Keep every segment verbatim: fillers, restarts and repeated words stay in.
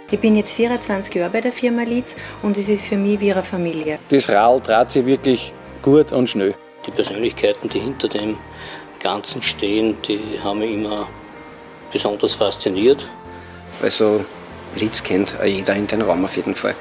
Ich bin jetzt vierundzwanzig Jahre bei der Firma Lietz und es ist für mich wie eine Familie. Das Rad dreht sich wirklich gut und schnell. Die Persönlichkeiten, die hinter dem Ganzen stehen, die haben mich immer besonders fasziniert. Also Lietz kennt jeder in den Raum auf jeden Fall.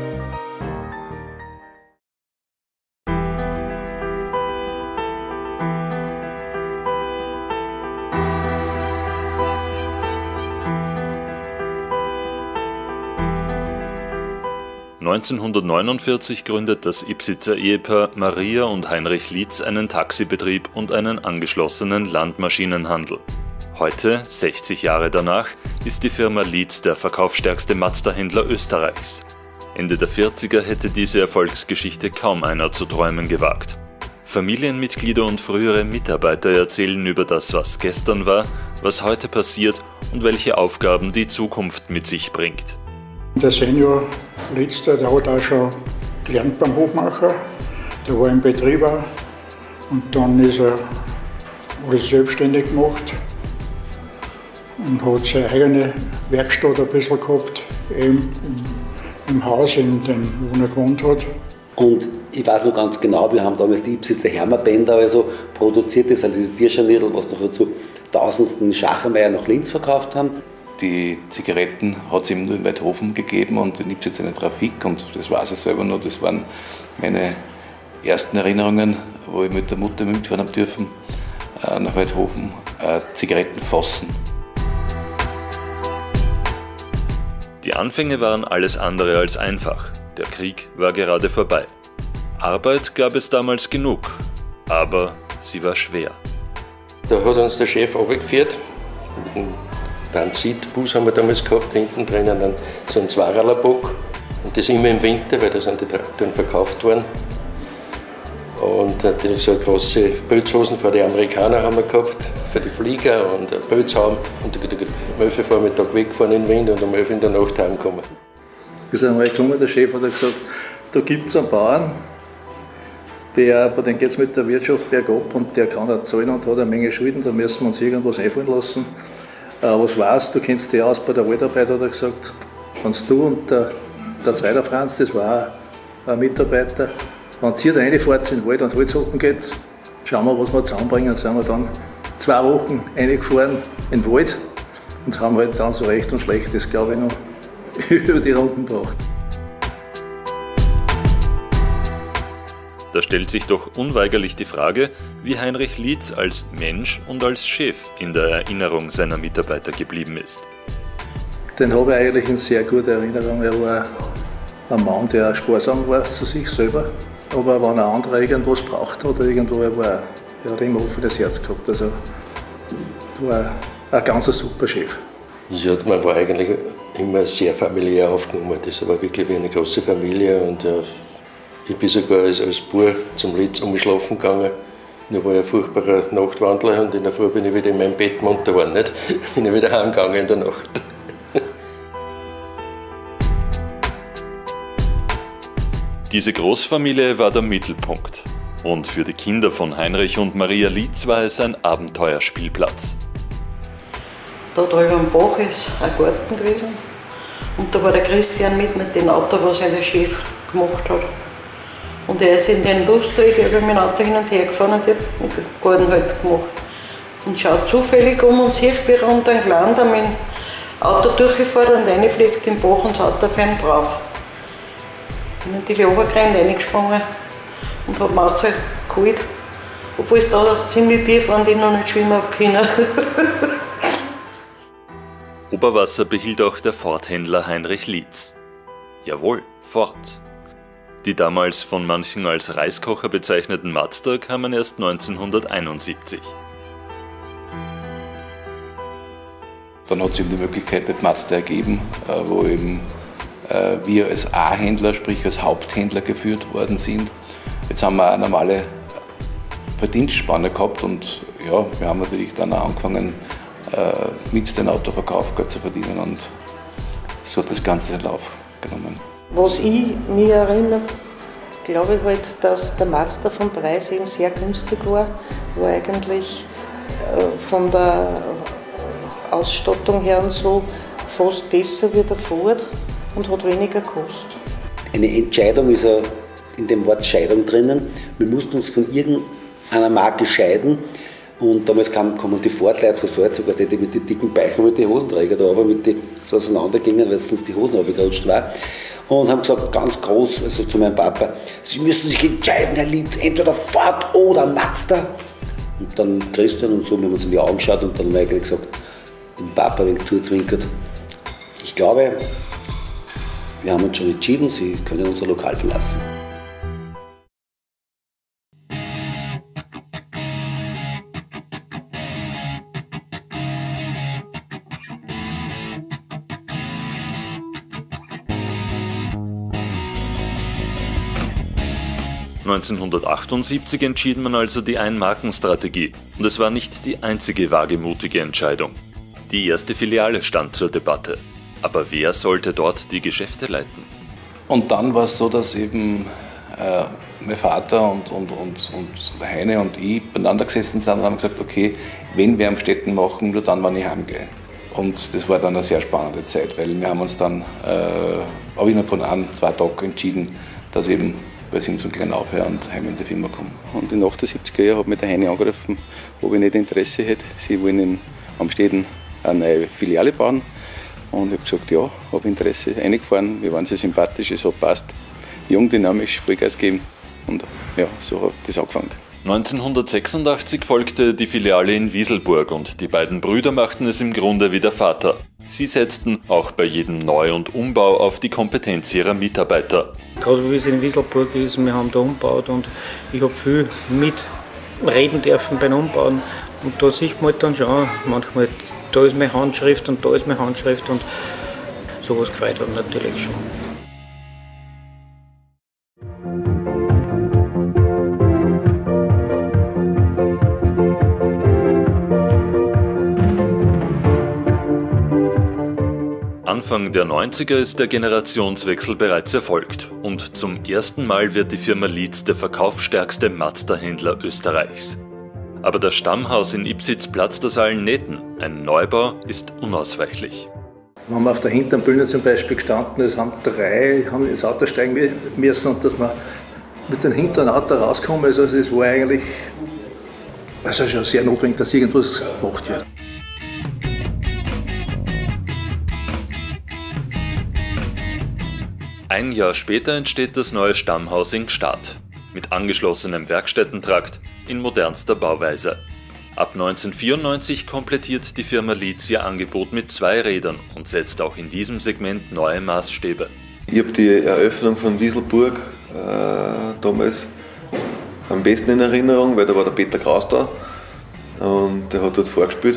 neunzehnhundertneunundvierzig gründet das Ipsitzer Ehepaar Maria und Heinrich Lietz einen Taxibetrieb und einen angeschlossenen Landmaschinenhandel. Heute, sechzig Jahre danach, ist die Firma Lietz der verkaufsstärkste Mazda-Händler Österreichs. Ende der vierziger hätte diese Erfolgsgeschichte kaum einer zu träumen gewagt. Familienmitglieder und frühere Mitarbeiter erzählen über das, was gestern war, was heute passiert und welche Aufgaben die Zukunft mit sich bringt. Der Senior Lietz, der hat auch schon gelernt beim Hofmacher, der war im Betrieb auch. Und dann ist er, hat er selbstständig gemacht und hat seine eigene Werkstatt ein bisschen gehabt, eben im, im Haus, in dem, wo er gewohnt hat. Und ich weiß noch ganz genau, wir haben damals die Ipsitzer Hermerbänder also produziert, das sind diese Tierscharniedel, was nachher zu tausendsten Schachermeier nach Linz verkauft haben. Die Zigaretten hat es eben nur in Weidhofen gegeben und in Ipsitz eine Trafik und das weiß ich selber noch, das waren meine ersten Erinnerungen, wo ich mit der Mutter mitfahren habe dürfen äh, nach Weidhofen, äh, Zigaretten fassen. Die Anfänge waren alles andere als einfach. Der Krieg war gerade vorbei. Arbeit gab es damals genug, aber sie war schwer. Da hat uns der Chef runtergeführt. Transitbus haben wir damals gehabt, hinten drinnen dann so ein Zweirallerbock. Und das immer im Winter, weil da sind die Traktoren verkauft worden. Und natürlich so große Bötzhosen für die Amerikaner haben wir gehabt, für die Flieger und ein Bötzhaum. Und um elf Uhr Vormittag weggefahren in den Wind und um elf Uhr in der Nacht heimgekommen. Wir sind einmal gekommen, der Chef hat gesagt, da gibt es einen Bauern, der, bei dem geht es mit der Wirtschaft bergab und der kann auch zahlen und hat eine Menge Schulden, da müssen wir uns irgendwas einfallen lassen. Äh, was weißt du, kennst dich aus bei der Waldarbeit, hat er gesagt. Wenn du und der, der zweite Franz, das war ein Mitarbeiter, wenn ihr da reinfahrt in den Wald und Holzhacken geht, schauen wir, was wir zusammenbringen. Sind wir dann zwei Wochen reingefahren in den Wald und haben halt dann so recht und schlecht, das glaube ich noch, über die Runden gebracht. Da stellt sich doch unweigerlich die Frage, wie Heinrich Lietz als Mensch und als Chef in der Erinnerung seiner Mitarbeiter geblieben ist. Den habe ich eigentlich in sehr guter Erinnerung. Er war ein Mann, der sparsam war zu sich selber, aber wenn ein anderer irgendwas braucht hat, irgendwo, er, war, er hat immer ein offenes Herz gehabt. Also war ein ganz super Chef. Ja, man war eigentlich immer sehr familiär aufgenommen. Das war wirklich wie eine große Familie. Und ja, ich bin sogar als, als Bub zum Lietz umschlafen gegangen. Ich war ein furchtbarer Nachtwandler und in der Früh bin ich wieder in meinem Bett munter geworden. Nicht? Bin ich wieder heimgegangen in der Nacht. Diese Großfamilie war der Mittelpunkt. Und für die Kinder von Heinrich und Maria Lietz war es ein Abenteuerspielplatz. Da drüben am Bach ist ein Garten gewesen. Und da war der Christian mit mit dem Auto, was er der Chef gemacht hat. Und er ist in den Lustweg über mein Auto hin und her gefahren und ich habe den Garten halt gemacht. Und schaut zufällig um und sieht, wie runter ein Kleiner da mit dem Auto durchgefahren und reinfliegt im Bach und das Auto auf ihn drauf. Ich bin natürlich runtergerannt, reingesprungen und habe Maus geholt. Obwohl es da ziemlich tief war und ich noch nicht schwimmen habe können. Oberwasser behielt auch der Ford-Händler Heinrich Lietz. Jawohl, Ford. Die damals von manchen als Reiskocher bezeichneten Mazda kamen erst neunzehnhunderteinundsiebzig. Dann hat es eben die Möglichkeit mit Mazda ergeben, wo eben wir als A-Händler, sprich als Haupthändler geführt worden sind. Jetzt haben wir eine normale Verdienstspanne gehabt und ja, wir haben natürlich dann auch angefangen, mit dem Autoverkauf Geld zu verdienen und so hat das Ganze den Lauf genommen. Was ich mich erinnere, glaube ich halt, dass der Mazda vom Preis eben sehr günstig war, war eigentlich von der Ausstattung her und so fast besser wie der Ford und hat weniger gekostet. Eine Entscheidung ist ja in dem Wort Scheidung drinnen. Wir mussten uns von irgendeiner Marke scheiden. Und damals kamen, kamen die Ford-Leute von Salzburg, also die mit den dicken Beichen, mit den Hosenträgern da, aber mit die so auseinandergingen, weil sonst die Hosen runtergerutscht war. Und haben gesagt, ganz groß, also zu meinem Papa, Sie müssen sich entscheiden, Herr Litz, entweder Ford oder Mazda. Und dann Christian und so, wir haben uns in die Augen geschaut und dann haben wir eigentlich gesagt, dem Papa ein wenig zuzwinkert. Ich glaube, wir haben uns schon entschieden, Sie können unser Lokal verlassen. neunzehnhundertachtundsiebzig entschied man also die Einmarkenstrategie und es war nicht die einzige wagemutige Entscheidung. Die erste Filiale stand zur Debatte. Aber wer sollte dort die Geschäfte leiten? Und dann war es so, dass eben äh, mein Vater und, und, und, und Heine und ich beieinander gesessen sind und haben gesagt, okay, wenn wir am Städten machen, nur dann, wenn ich heimgehe. Und das war dann eine sehr spannende Zeit, weil wir haben uns dann äh, auch innerhalb von ein, zwei Tagen entschieden, dass eben bei Simpson klein aufhören und heim in die Firma kommen. Und in achtundsiebziger Jahren hat mich der Heine angerufen, ob ich nicht Interesse hätte. Sie wollen in Amstetten eine neue Filiale bauen. Und ich habe gesagt, ja, habe Interesse. Reingefahren, wir waren sehr sympathisch, es hat passt. Jung, dynamisch, Vollgas geben. Und ja, so hat das angefangen. neunzehnhundertsechsundachtzig folgte die Filiale in Wieselburg und die beiden Brüder machten es im Grunde wie der Vater. Sie setzten auch bei jedem Neu- und Umbau auf die Kompetenz ihrer Mitarbeiter. Gerade wie es in Wieselburg ist, wir haben da umgebaut und ich habe viel mitreden dürfen beim Umbauen. Und da sieht man halt dann schon manchmal, da ist meine Handschrift und da ist meine Handschrift und sowas gefreut hat natürlich schon. Anfang der neunziger ist der Generationswechsel bereits erfolgt und zum ersten Mal wird die Firma Litz der verkaufsstärkste Mazda-Händler Österreichs. Aber das Stammhaus in Ipsitz platzt aus allen Nähten. Ein Neubau ist unausweichlich. Wir haben auf der hinteren Bühne zum Beispiel gestanden, es haben drei haben ins Auto steigen müssen und dass wir mit dem hinteren Auto rauskommen. Also es war eigentlich also schon sehr notwendig, dass irgendwas gemacht wird. Ein Jahr später entsteht das neue Stammhaus in Gstaad, mit angeschlossenem Werkstättentrakt in modernster Bauweise. Ab neunzehnhundertvierundneunzig komplettiert die Firma Litz ihr Angebot mit zwei Rädern und setzt auch in diesem Segment neue Maßstäbe. Ich habe die Eröffnung von Wieselburg äh, damals am besten in Erinnerung, weil da war der Peter Kraus da und der hat dort vorgespielt.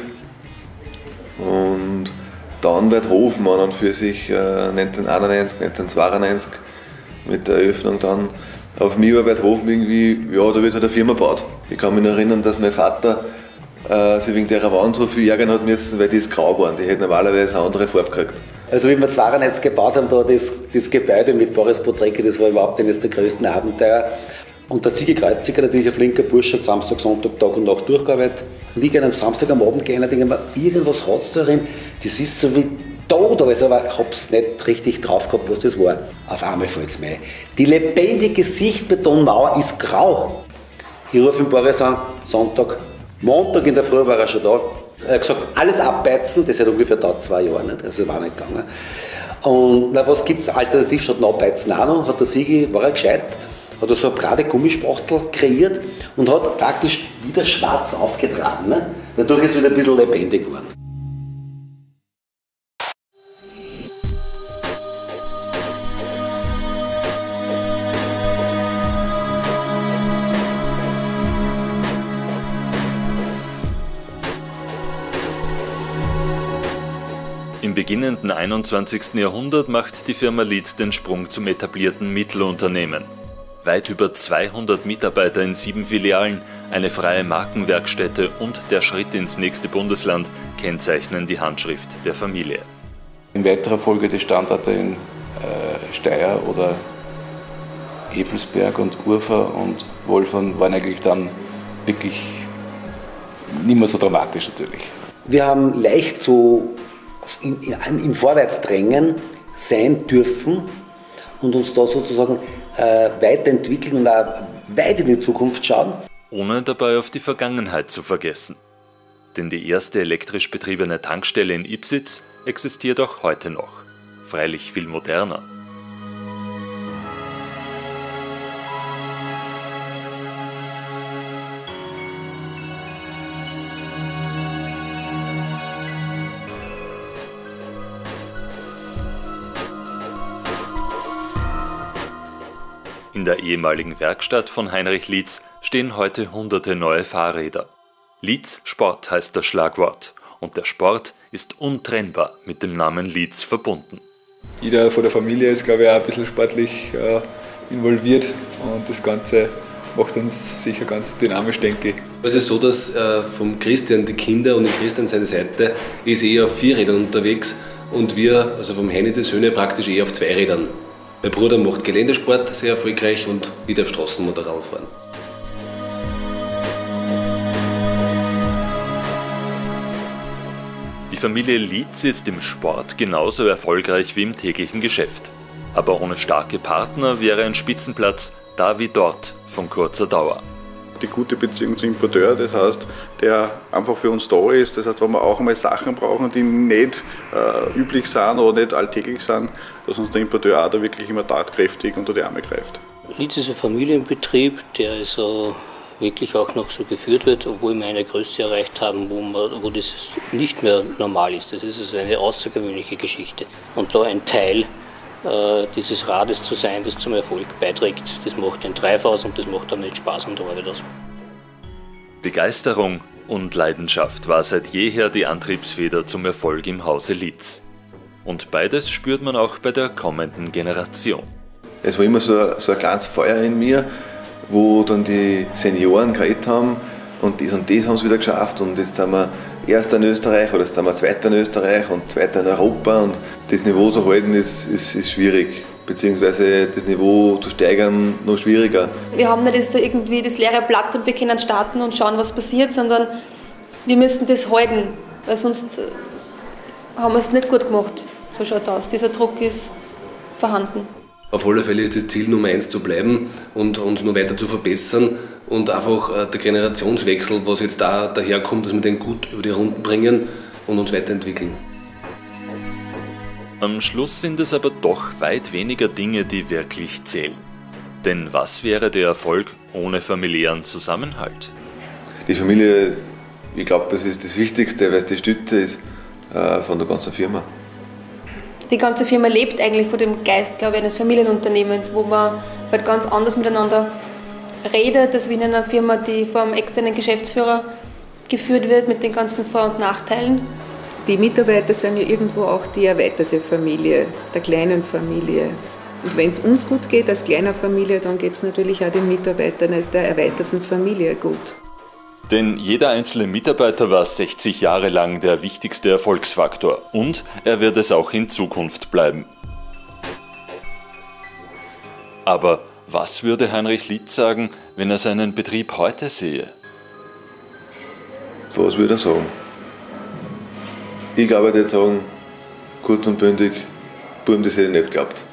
Und dann Weidhofen an und für sich äh, neunzehnhunderteinundneunzig, neunzehnhundertzweiundneunzig mit der Eröffnung dann. Auf mich war Weidhofen irgendwie, ja, da wird halt eine Firma gebaut. Ich kann mich noch erinnern, dass mein Vater äh, sich wegen der Wand so viel ärgern hat müssen, weil die ist grau waren. Die hätten normalerweise eine andere Farbe gekriegt. Also wie wir zweiundneunzig gebaut haben, da das, das Gebäude mit Boris Potrecki, das war überhaupt eines der größten Abenteuer. Und der Sigi Kreuziger, natürlich ein flinker Bursche, hat Samstag, Sonntag, Tag und Nacht durchgearbeitet. Und ich gehe am Samstag am Abend gehen und denke mir, irgendwas hat es darin, das ist so wie tot, aber ich habe es nicht richtig drauf gehabt, was das war. Auf einmal fällt es mir ein. Die lebendige Sichtbetonmauer ist grau. Ich rufe den Boris an, Sonntag, Montag in der Früh war er schon da. Er hat gesagt, alles abbeizen, das hat ungefähr dauert zwei Jahre, nicht? Also war nicht gegangen. Und na, was gibt es alternativ statt Abbeizen auch noch? Hat der Sigi, war er gescheit, hat er so eine breite Gummispachtel kreiert und hat praktisch wieder schwarz aufgetragen. Ne? Dadurch ist es wieder ein bisschen lebendig geworden. Im beginnenden einundzwanzigsten Jahrhundert macht die Firma Litz den Sprung zum etablierten Mittelunternehmen. Weit über zweihundert Mitarbeiter in sieben Filialen, eine freie Markenwerkstätte und der Schritt ins nächste Bundesland kennzeichnen die Handschrift der Familie. In weiterer Folge die Standorte in äh, Steyr oder Ebelsberg und Urfa und Wolfern waren eigentlich dann wirklich nicht mehr so dramatisch natürlich. Wir haben leicht so in, in, im Vorwärtsdrängen sein dürfen und uns da sozusagen äh, weiterentwickeln und auch weit in die Zukunft schauen. Ohne dabei auf die Vergangenheit zu vergessen. Denn die erste elektrisch betriebene Tankstelle in Ipsitz existiert auch heute noch. Freilich viel moderner. In der ehemaligen Werkstatt von Heinrich Lietz stehen heute hunderte neue Fahrräder. Lietz Sport heißt das Schlagwort und der Sport ist untrennbar mit dem Namen Lietz verbunden. Jeder von der Familie ist, glaube ich, auch ein bisschen sportlich äh, involviert und das Ganze macht uns sicher ganz dynamisch, denke ich. Es ist so, dass äh, vom Christian die Kinder und Christian seine Seite ist eher auf vier Rädern unterwegs und wir, also vom Heini die Söhne, praktisch eher auf zwei Rädern. Mein Bruder macht Geländesport sehr erfolgreich und ich darf Straßenmotorrad fahren. Die Familie Lietz ist im Sport genauso erfolgreich wie im täglichen Geschäft. Aber ohne starke Partner wäre ein Spitzenplatz da wie dort von kurzer Dauer. Die gute Beziehung zum Importeur, das heißt, der einfach für uns da ist. Das heißt, wenn wir auch einmal Sachen brauchen, die nicht äh, üblich sind oder nicht alltäglich sind, dass uns der Importeur auch da wirklich immer tatkräftig unter die Arme greift. Lietz ist ein Familienbetrieb, der also wirklich auch noch so geführt wird, obwohl wir eine Größe erreicht haben, wo, man, wo das nicht mehr normal ist. Das ist also eine außergewöhnliche Geschichte. Und da ein Teil äh, dieses Rades zu sein, das zum Erfolg beiträgt, das macht den Treib aus und das macht dann nicht Spaß an der Arbeit aus. Begeisterung und Leidenschaft war seit jeher die Antriebsfeder zum Erfolg im Hause Lietz. Und beides spürt man auch bei der kommenden Generation. Es war immer so, so ein kleines Feuer in mir, wo dann die Senioren geredet haben und das und das haben sie wieder geschafft und jetzt sind wir Erster in Österreich oder jetzt sind wir Zweiter in Österreich und Zweiter in Europa und das Niveau zu halten ist, ist, ist schwierig, beziehungsweise das Niveau zu steigern noch schwieriger. Wir haben nicht jetzt irgendwie das leere Blatt und wir können starten und schauen, was passiert, sondern wir müssen das halten, weil sonst haben wir es nicht gut gemacht. So schaut es aus. Dieser Druck ist vorhanden. Auf alle Fälle ist das Ziel Nummer eins zu bleiben und uns noch weiter zu verbessern und einfach der Generationswechsel, was jetzt da daherkommt, dass wir den gut über die Runden bringen und uns weiterentwickeln. Am Schluss sind es aber doch weit weniger Dinge, die wirklich zählen. Denn was wäre der Erfolg ohne familiären Zusammenhalt? Die Familie, ich glaube, das ist das Wichtigste, weil es die Stütze ist äh, von der ganzen Firma. Die ganze Firma lebt eigentlich von dem Geist, glaube ich, eines Familienunternehmens, wo man halt ganz anders miteinander redet, als wie in einer Firma, die vom externen Geschäftsführer geführt wird mit den ganzen Vor- und Nachteilen. Die Mitarbeiter sind ja irgendwo auch die erweiterte Familie, der kleinen Familie. Und wenn es uns gut geht als kleiner Familie, dann geht es natürlich auch den Mitarbeitern als der erweiterten Familie gut. Denn jeder einzelne Mitarbeiter war sechzig Jahre lang der wichtigste Erfolgsfaktor und er wird es auch in Zukunft bleiben. Aber was würde Heinrich Lietz sagen, wenn er seinen Betrieb heute sehe? Was würde er sagen? Ich glaube, er würde sagen, kurz und bündig, Buben, das hätte ich nicht geglaubt.